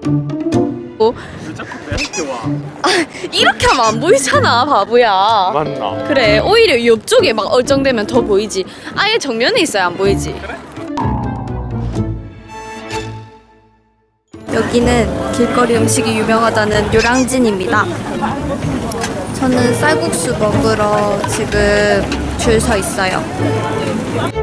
왜 자꾸 내한테 와? 이렇게 하면 안 보이잖아, 바보야. 맞나? 그래, 오히려 옆쪽에 막 얼쩡대면 더 보이지. 아예 정면에 있어야 안 보이지. 그래? 여기는 길거리 음식이 유명하다는 요량진입니다. 저는 쌀국수 먹으러 지금 줄 서 있어요.